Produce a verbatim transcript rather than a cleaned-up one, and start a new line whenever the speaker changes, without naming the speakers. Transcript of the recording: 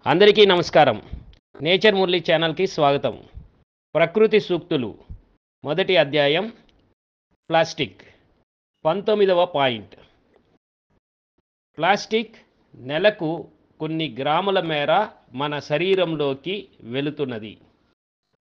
అందరికీ నమస్కారం. నేచర్ మురళి ఛానల్‌కి స్వాగతం. ప్రకృతి సూక్తులు మొదటి అధ్యాయం ప్లాస్టిక్. పంతొమ్మిదవ పాయింట్. ప్లాస్టిక్ నెలకు కొన్ని గ్రాముల మేర మన శరీరంలోకి వెళుతున్నది.